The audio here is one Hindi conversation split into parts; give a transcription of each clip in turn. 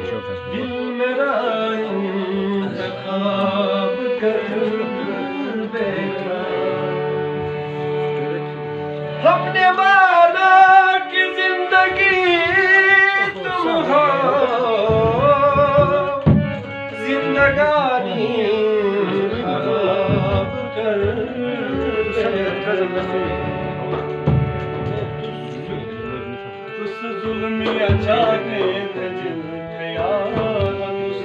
दिल मेरा इंतखाब कर बैठा। हमने माना कि जिंदगी तुम हो, जिंदगानी खराब कर उस जुल्मिया जाने थे जिल पे यार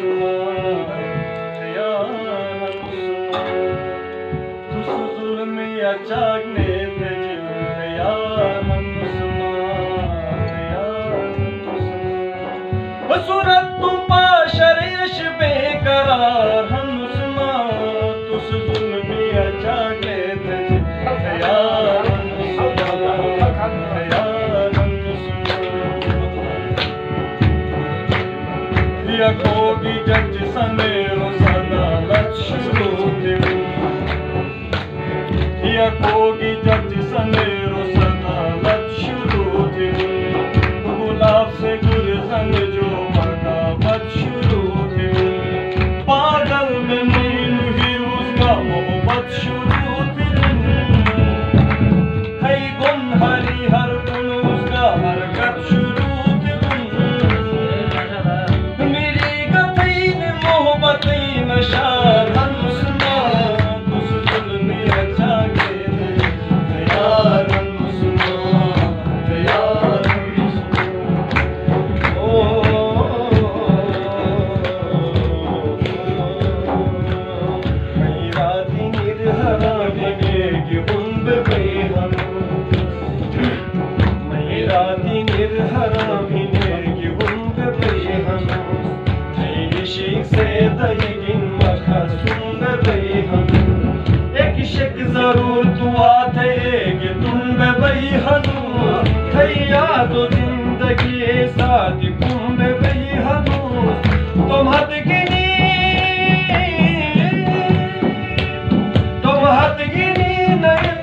उस जुल्मिया जाने थे जिल पे यार सूरत तू पाशर यश बेकरार हम तुस जुल्मिया जागे थे यार या कोगी जज सनेरो सदा लक्ष्यो या कोगी जज सनेरो सदा लक्ष्यो गुलाब से गुलशन जो मगा बदशुरू थे पागल में नील ही उसका मोहब्बत शुरू थी है गुन हरी हर गुन उसका हरकत शुरू थी मेरी गतीन मोहब्बत नशार हंसना तुस जुल्मी जागे यार जरूर दुआ थे कि तुम में बही हनू थैया तो जिंदगी साथ तुम में बही हनू तुम हद गिनी नहीं